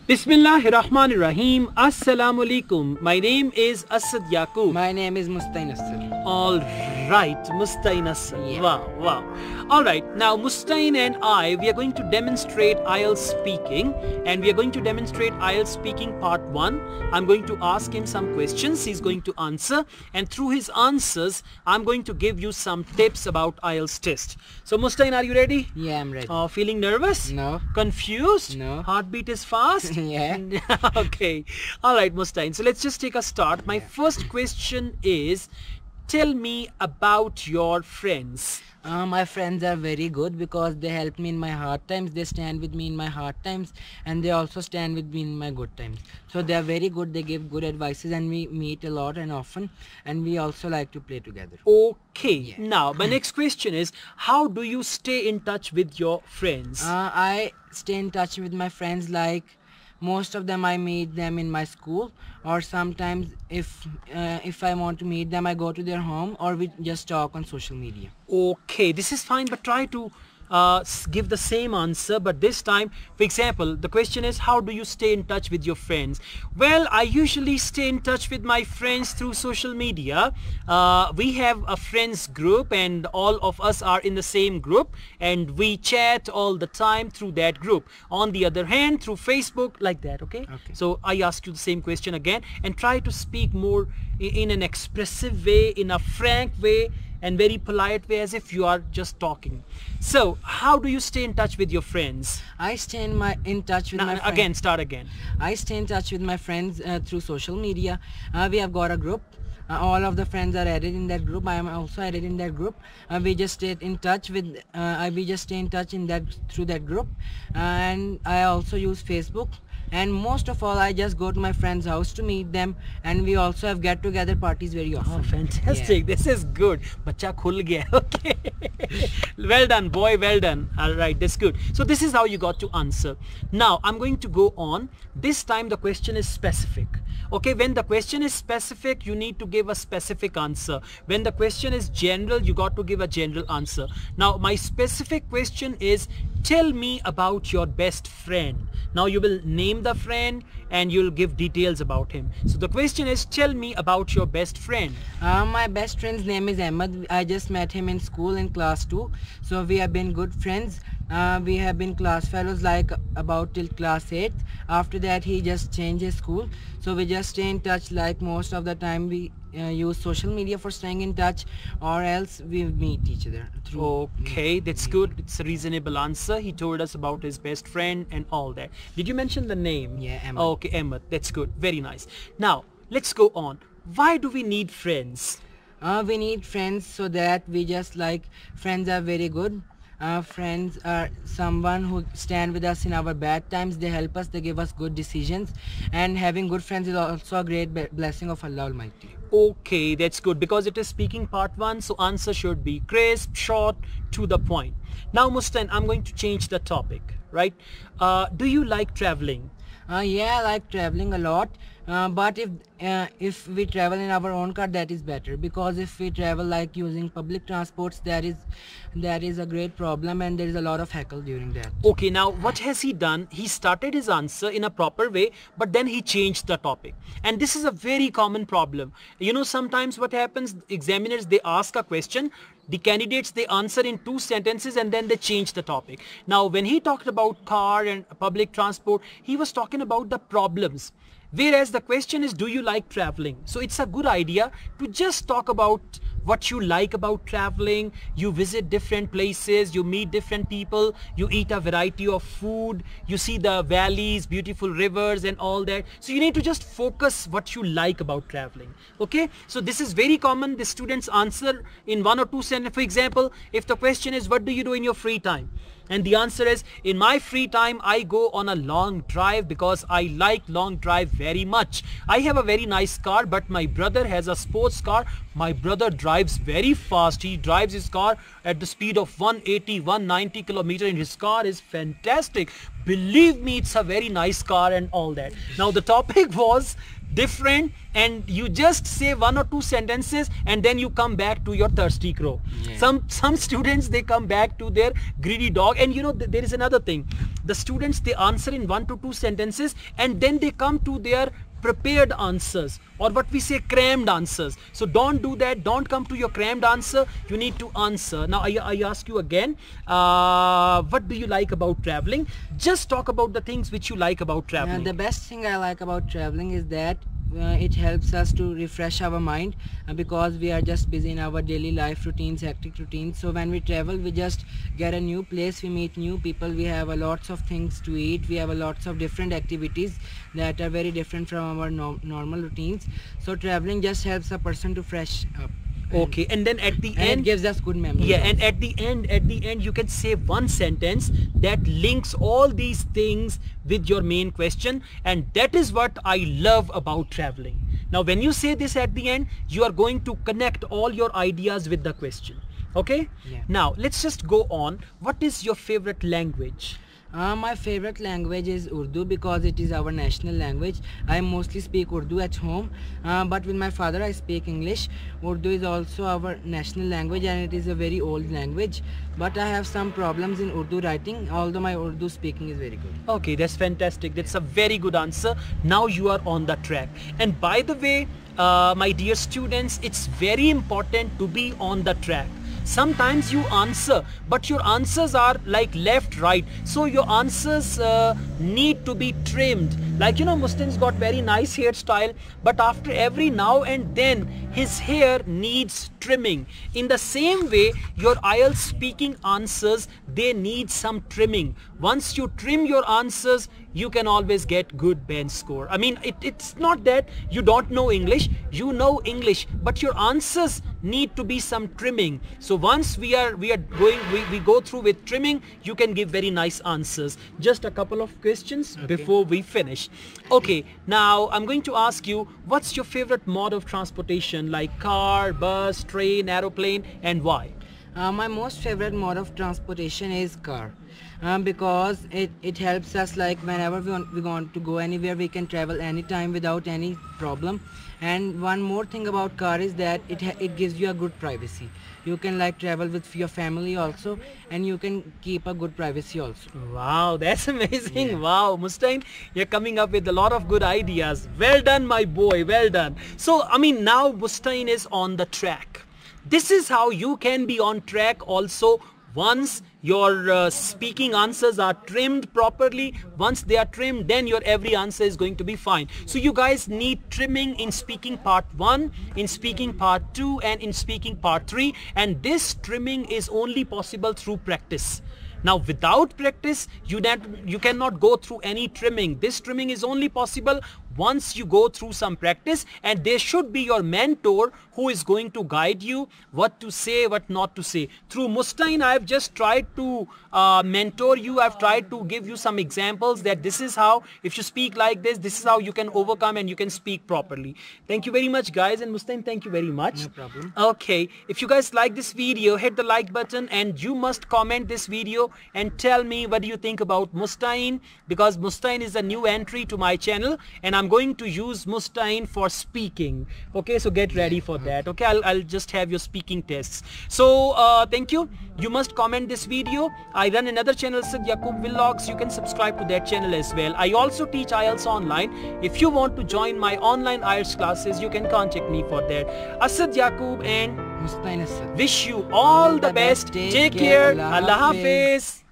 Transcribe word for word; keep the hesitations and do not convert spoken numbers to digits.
Bismillahirrahmanirrahim. Assalamu alaikum. My name is Asad Yaqub. My name is Mustain Asad. All right, Mustain Asad. Yeah. Wow, wow. All right, now Mustain and I, we are going to demonstrate I E L T S speaking, and we are going to demonstrate I E L T S speaking part one. I'm going to ask him some questions. He's going to answer, and through his answers, I'm going to give you some tips about I E L T S test. So Mustain, are you ready? Yeah, I'm ready. Uh, feeling nervous? No. Confused? No. Heartbeat is fast? Yeah. Okay. All right, Mustain. So let's just take a start. My first question is, tell me about your friends. Uh, my friends are very good because they help me in my hard times. They stand with me in my hard times, and they also stand with me in my good times. So they are very good. They give good advices, and we meet a lot and often, and we also like to play together. Okay. Yeah. Now, my next question is, how do you stay in touch with your friends? Uh, I stay in touch with my friends, like most of them I meet them in my school, or sometimes if uh, if I want to meet them, I go to their home, or we just talk on social media. Okay, this is fine, but try to uh, s- give the same answer, but this time, for example, the question is, how do you stay in touch with your friends? Well, I usually stay in touch with my friends through social media. Uh, we have a friends group, and all of us are in the same group, and we chat all the time through that group. On the other hand, through Facebook, like that. Okay, Okay. so I ask you the same question again, and try to speak more i- in an expressive way, in a frank way, and very polite way, as if you are just talking. So how do you stay in touch with your friends? I stay in my in touch with Now, my friends. again, start again. I stay in touch with my friends uh, through social media. Uh, we have got a group. Uh, all of the friends are added in that group. I am also added in that group. Uh, we just stay in touch with. Uh, I we just stay in touch in that through that group, and I also use Facebook. And most of all, I just go to my friend's house to meet them, and we also have get-together parties very often. Oh, fantastic. This is good. Bacha khul gaya. Okay. Well done, boy. Well done. All right. That's good. So this is how you got to answer. Now, I'm going to go on. This time the question is specific. Okay. When the question is specific, you need to give a specific answer. When the question is general, you got to give a general answer. Now, my specific question is, tell me about your best friend. Now you will name the friend and you'll give details about him. So the question is, tell me about your best friend. Uh, my best friend's name is Ahmed. I just met him in school in class two. So we have been good friends. Uh, we have been class fellows like about till class eight. After that he just changed his school. So we just stay in touch, like most of the time we uh, use social media for staying in touch, or else we meet each other through. Okay, that's good. It's a reasonable answer. He told us about his best friend and all that. Did you mention the name? Yeah, Ahmed. Okay, Ahmed. That's good. Very nice. Now, let's go on. Why do we need friends? Uh, we need friends so that we just like friends are very good. Uh, friends are someone who stand with us in our bad times. They help us. They give us good decisions. And having good friends is also a great be- blessing of Allah Almighty. Okay, that's good, because it is speaking part one, so answer should be crisp, short, to the point. Now, Mustain, I'm going to change the topic, right? Uh, do you like traveling? Uh, yeah, I like traveling a lot. Uh, but if uh, if we travel in our own car, that is better, because if we travel like using public transports, that is that is a great problem, and there is a lot of heckle during that. Okay, now what has he done? He started his answer in a proper way, but then he changed the topic. And this is a very common problem. You know, sometimes what happens, examiners, they ask a question, the candidates, they answer in two sentences, and then they change the topic. Now, when he talked about car and public transport, he was talking about the problems. Whereas the question is, do you like traveling? So it's a good idea to just talk about what you like about traveling. You visit different places, you meet different people, you eat a variety of food, you see the valleys, beautiful rivers and all that. So you need to just focus what you like about traveling. Okay, so this is very common. The students answer in one or two sentences. For example, if the question is, what do you do in your free time? And the answer is, in my free time, I go on a long drive because I like long drive very much. I have a very nice car, but my brother has a sports car. My brother drives very fast. He drives his car at the speed of one eighty, one ninety kilometer, and his car is fantastic. Believe me, it's a very nice car and all that. Now the topic was, different, and you just say one or two sentences and then you come back to your thirsty crow. Yeah. Some some students, they come back to their greedy dog. And you know, th there is another thing. The students, they answer in one to two sentences and then they come to their prepared answers, or what we say crammed answers. So don't do that. Don't come to your crammed answer. You need to answer. Now I, I ask you again, uh, what do you like about traveling? Just talk about the things which you like about traveling. Uh, the best thing I like about traveling is that uh, it helps us to refresh our mind, uh, because we are just busy in our daily life routines, hectic routines. So when we travel, we just get a new place, we meet new people, we have a lots of things to eat, we have a lots of different activities that are very different from our no normal routines. So traveling just helps a person to fresh up. Okay, and then at the And end, it gives us good memories. yeah, and at the end, at the end, you can say one sentence that links all these things with your main question, and that is what I love about traveling. Now, when you say this at the end, you are going to connect all your ideas with the question. Okay? Yeah. Now, let's just go on. What is your favorite language? Uh, my favorite language is Urdu, because it is our national language. I mostly speak Urdu at home, uh, but with my father I speak English. Urdu is also our national language and it is a very old language, but I have some problems in Urdu writing, although my Urdu speaking is very good. Okay, that's fantastic. That's a very good answer. Now you are on the track. And by the way, uh, my dear students, it's very important to be on the track. Sometimes you answer, but your answers are like left, right. So your answers uh, need to be trimmed. Like, you know, Mustain's got very nice hairstyle, but after every now and then, his hair needs trimming. In the same way, your I E L T S speaking answers, they need some trimming. Once you trim your answers, you can always get good band score. I mean, it, it's not that you don't know English, you know English, but your answers need to be some trimming. So once we are we are going we, we go through with trimming, you can give very nice answers. Just a couple of questions Okay. before we finish. Okay, now I'm going to ask you, what's your favorite mode of transportation, like car, bus, train, aeroplane, and why? Uh, my most favorite mode of transportation is car, um, because it, it helps us, like whenever we want, we want to go anywhere, we can travel anytime without any problem. And one more thing about car is that it, ha it gives you a good privacy. You can like travel with your family also, and you can keep a good privacy also. Wow, that's amazing. Yeah. Wow, Mustain, you're coming up with a lot of good ideas. Well done, my boy, well done. So, I mean, now Mustain is on the track. This is how you can be on track also. Once your uh, speaking answers are trimmed properly, once they are trimmed, then your every answer is going to be fine. So you guys need trimming in speaking part one, in speaking part two, and in speaking part three. And this trimming is only possible through practice. Now, without practice, you, that, you cannot go through any trimming. This trimming is only possible once you go through some practice, and there should be your mentor who is going to guide you what to say, what not to say. Through Mustain, I have just tried to uh, mentor you. I've tried to give you some examples that this is how, if you speak like this, this is how you can overcome and you can speak properly. Thank you very much, guys, and Mustain, thank you very much. No problem. Okay, if you guys like this video, hit the like button, and you must comment this video and tell me what do you think about Mustain, because Mustain is a new entry to my channel and I'm going to use Mustain for speaking. Okay, so get ready for that. Okay, I'll, I'll just have your speaking tests. So uh, thank you. You must comment this video. I run another channel, Asad Yaqub Vlogs. You can subscribe to that channel as well. I also teach I E L T S online. If you want to join my online I E L T S classes, you can contact me for that. Asad Yaqub and Mustain Asad. wish you all the best. Take care. Allah Hafiz.